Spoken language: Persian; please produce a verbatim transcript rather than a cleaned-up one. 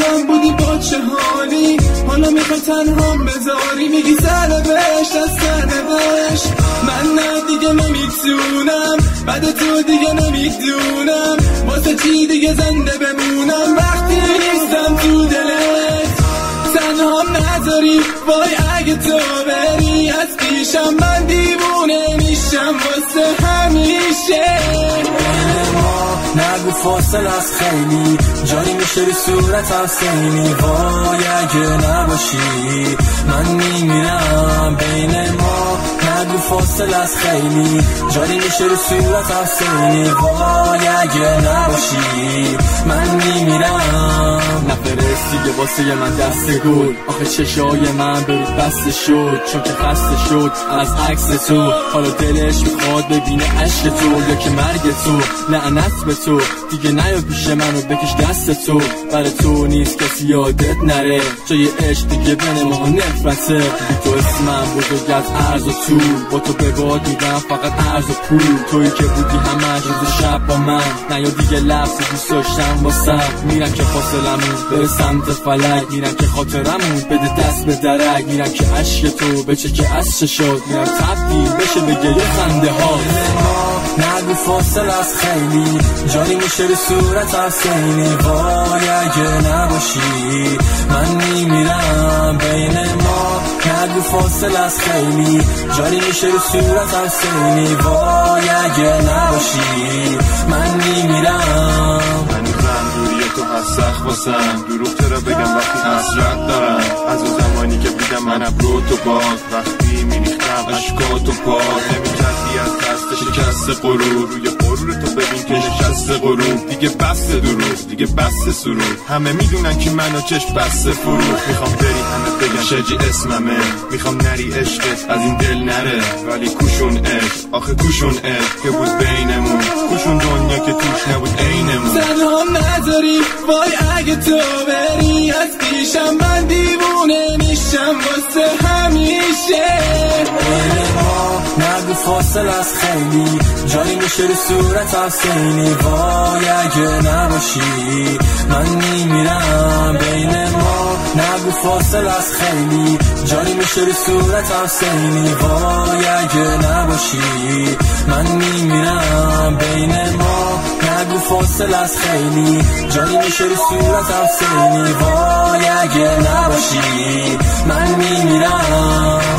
هم بودی با چه حالی، حالا میخوای تنهام بذاری، میگی سرنوشت از سرنوشت. من نه دیگه نمیتونم، بعد تو دیگه نمیدونم واسه چی دیگه زنده بمونم وقتی نیستم تو دلت. تنهام نذاری وای اگه تو بری از پیشم من دیوونه میشم واسه همیشه. نگو فاصل از خیلی جایی میشه رو صورتم سینی، وای اگه نباشی من میمیرم بین ما. نگو فاصل از خیلی جایی میشه رو صورتم سینی، وای اگه نباشی من میمیرم. نفرستی که واسه من دست گل، آخه چشای من برود بسته شد چون که خسته شد از عکس تو. حالا دلش میخواد ببینه عشق تو یا که مرگ تو. لعنت به تو دیگه نیا پیش منو بکش دست تو، برای تو نیست کسی یادت نره، جای عشق دیگه بین ما نفرته. تو اسمم بزرگ از عرض و طول، با تو به باد میدم فقط عرض و پول. تویی که بودی همش روز شب با من، نیا دیگه لفظ دوست داشتم واسم. میرم که فاصلمون بره سمت فلک، میرم که خاطرمون بده دست به درک، میرم که عشق تو بچه که از چشات، میرم تبدیل بشه به گریه خنده ها. نگو فاصل از خیلی جایی میشه رو صورتم سینی، وای اگه نباشی من میمیرم بین ما. نگو فاصل از خیلی جایی میشه رو صورتم سینی، وای اگه نباشی من میمیرم. هنوزم دوری تو هست سخت واسم، دروغ چرا بگم وقتی حسرت دارم از اون زمانی که بودم من ابرو تو باد، وقتی میریختم اشکاتو پاک نمیکردی از دست شکست غرور. روی غرور تو ببین که نشست غرور، دیگه بس دروغ دیگه بس سرور. همه میدونن که منو چشم بس فروغ. میخوام بری همه بگن شجی اسممه، میخوام نری عشقت از این دل نره، ولی کوشون عشق آخه کوشون عشق که بود بینمون، کوشون دنیا که توش نبود عینمون. تنهام نذاری وای اگه تو بری از پیشم من دیوونه میشم واسه همیشه. نگو فاصل از خیلی جایی میشه رو صورتم سینی، وای اگه نباشی من میمیرم بین ما. نگو فاصل از خیلی جایی میشه رو صورتم سینی، وای اگه نباشی من میمیرم بین ما. نگو فاصل از خیلی جایی میشه رو صورتم سینی، وای اگه نباشی من میمیرم.